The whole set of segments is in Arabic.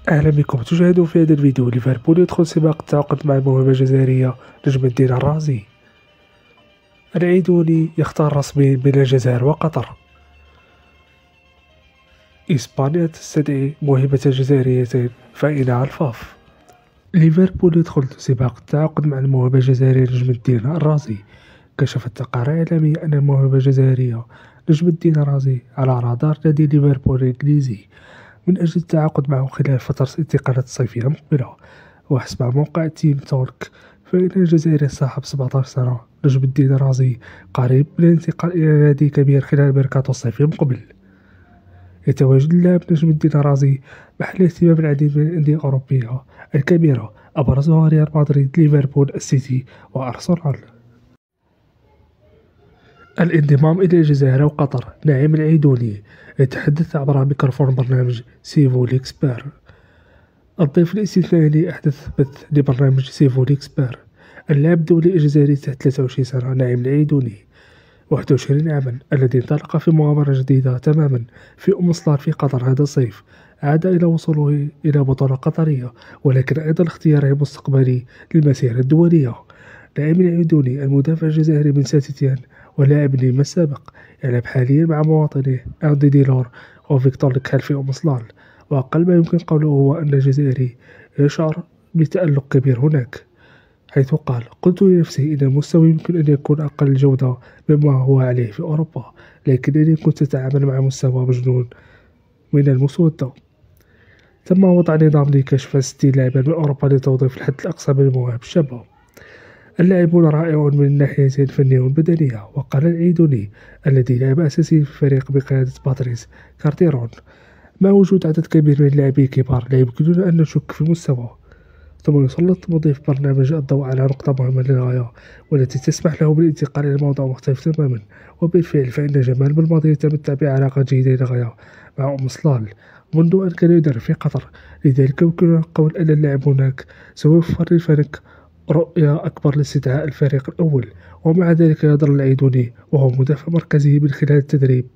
أهلا بكم. تشاهدون في هذا الفيديو ليفربول يدخل سباق التعاقد مع الموهبة الجزائرية نجم الدين الرازي. العيدوني يختار رسميا بين الجزائر وقطر. إسبانيا تستدعي موهبة جزائريتين فإنها الفاف. ليفربول يدخل سباق التعاقد مع الموهبة الجزائرية نجم الدين الرازي. كشفت تقارير إعلامية أن الموهبة الجزائرية نجم الدين الرازي على رادار نادي ليفربول الإنجليزي من أجل التعاقد معه خلال فترة الانتقالات الصيفية المقبلة. وحسب موقع تيم تولك فإن الجزائري صاحب 17 سنة نجم الدين الرازي قريب من الانتقال إلى نادي كبير خلال الميركاتو الصيفي المقبل. يتواجد اللاعب نجم الدين الرازي محل اهتمام العديد من الأندية الأوروبية الكبيرة أبرزها ريال مدريد، ليفربول، السيتي وأرسنال. الانضمام إلى الجزائر وقطر. نعيم العيدوني يتحدث عبر ميكروفون برنامج سيفو ليكسبير. الضيف الاستثنائي لأحدث بث لبرنامج سيفو ليكسبير اللاعب الدولي الجزائري تحت 23 سنة نعيم العيدوني 21 عاما الذي انطلق في مغامرة جديدة تماما في سلار في قطر هذا الصيف. عاد إلى وصوله إلى بطولة قطرية، ولكن أيضا اختياره المستقبلي للمسيرة الدولية. نعيم العيدوني المدافع الجزائري من سان ولاعب نيم السابق يلعب حاليا مع مواطنيه أندي ديلور وفيكتور لكال في سلار، وأقل ما يمكن قوله هو أن الجزائري يشعر بتألق كبير هناك، حيث قال: قلت لنفسي إن المستوى يمكن أن يكون أقل جودة مما هو عليه في أوروبا، لكنني كنت أتعامل مع مستوى مجنون من المسودة. تم وضع نظام لكشف 60 لاعبا من أوروبا لتوظيف الحد الأقصى من المواهب الشابة. اللاعبون رائعون من الناحيتين الفنية والبدنية. وقال العيدوني الذي لعب أساسي في الفريق بقيادة باتريس كارتيرون: مع وجود عدد كبير من اللاعبين كبار لا يمكننا أن نشك في المستوى. ثم يسلط مضيف برنامج الضوء على نقطة مهمة للغاية والتي تسمح له بالانتقال إلى موضوع مختلف تماما. وبالفعل فإن جمال بالماضي يتمتع بعلاقة جيدة للغاية مع سلال منذ أن كان يدرب في قطر، لذلك يمكننا القول أن اللاعب هناك سيوفر للفريق رؤية أكبر لاستدعاء الفريق الأول. ومع ذلك يظل العيدوني وهو مدافع مركزي من خلال التدريب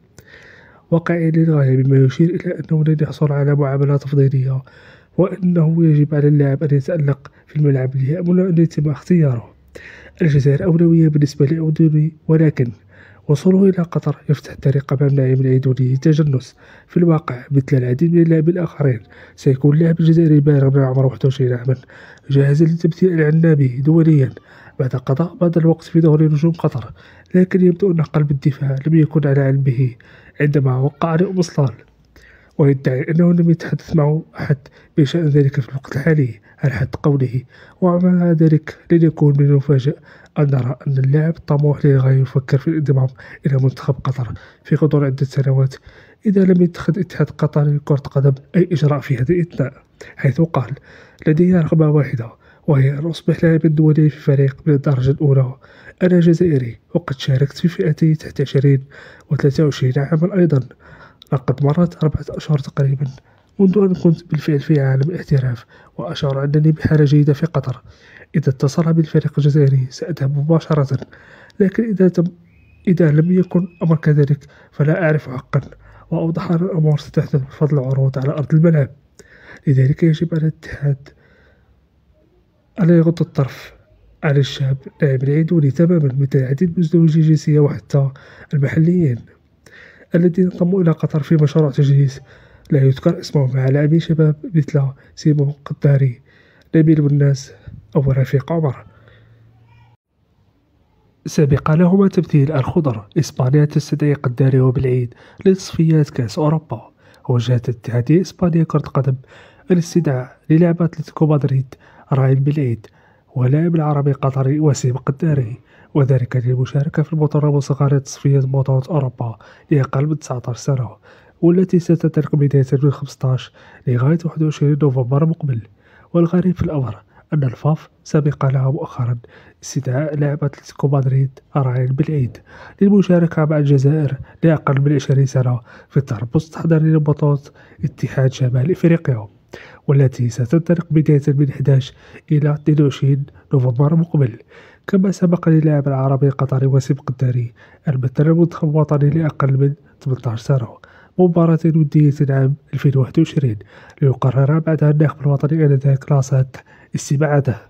واقعي للغاية، مما يشير إلى أنه لن يحصل على معاملة تفضيلية، وأنه يجب على اللاعب أن يتألق في الملعب ليأمل أن يتم اختياره. الجزائر أولوية بالنسبة للعيدوني، ولكن وصوله إلى قطر يفتح الطريق أمام نعيم العيدوني للتجنس. في الواقع مثل العديد من اللاعبين الآخرين سيكون اللاعب الجزائري بالغ من العمر 21 عاما جاهزا للتمثيل العنابي دوليا بعد قضاء بعض الوقت في دوري نجوم قطر، لكن يبدو أن قلب الدفاع لم يكن على علم به عندما وقع لأمصلال، ويدعي أنه لم يتحدث معه أحد بشأن ذلك في الوقت الحالي على حد قوله. ومع ذلك لن يكون من المفاجئ أن نرى أن اللاعب الطموح للغاية يفكر في الانضمام إلى منتخب قطر في غضون عدة سنوات إذا لم يتخذ اتحاد قطر لكرة القدم أي إجراء في هذا الإثناء، حيث قال: لدي رغبة واحدة وهي أن أصبح لاعبا دوليا في فريق من الدرجة الأولى. أنا جزائري وقد شاركت في فئتي تحت 20 و 23 عاما أيضا. لقد مرت 4 أشهر تقريبا منذ أن كنت بالفعل في عالم الاحتراف، وأشعر أنني بحالة جيدة في قطر. إذا اتصل بالفريق الجزائري سأذهب مباشرة، لكن إذا لم يكن الأمر كذلك فلا أعرف حقا. وأوضح أن الأمور ستحدث بفضل العروض على أرض الملعب، لذلك يجب على الاتحاد ألا يغض الطرف عن الشاب نعيم العيدوني تماما مثل العديد من مزدوجي الجنسية وحتى المحليين الذين انضموا إلى قطر في مشروع تجهيز لا يذكر اسمهم مع لاعبين شباب مثل سيمو قداري، نبيل بناس أو رفيق عمر. سبق لهما تمثيل الخضر. إسبانيا تستدعي قداري وبالعيد لتصفيات كأس أوروبا. وجهت الاتحادية الإسبانية كرة القدم الاستدعاء للاعب أتلتيكو مدريد راين بالعيد ولاعب العربي قطري وسيم قداري، وذلك للمشاركة في البطولة المصغرة تصفية بطولة أوروبا لأقل من 19 سنة، والتي ستنطلق بداية من 15 لغاية 21 نوفمبر المقبل. والغريب في الأمر أن الفاف سبق لها مؤخرا استدعاء لاعب أتلتيكو مدريد راين بالعيد للمشاركة مع الجزائر لأقل من 20 سنة في التربص التحضيري لبطولة اتحاد شمال إفريقيا، والتي ستنطلق بداية من 11 إلى 22 نوفمبر المقبل. كما سبق للاعب العربي القطري وسيم قداري المثل المنتخب الوطني لأقل من 18 سنة مباراة ودية عام 2021 ليقرر بعدها الناخب الوطني آنذاك لاصات استبعاده.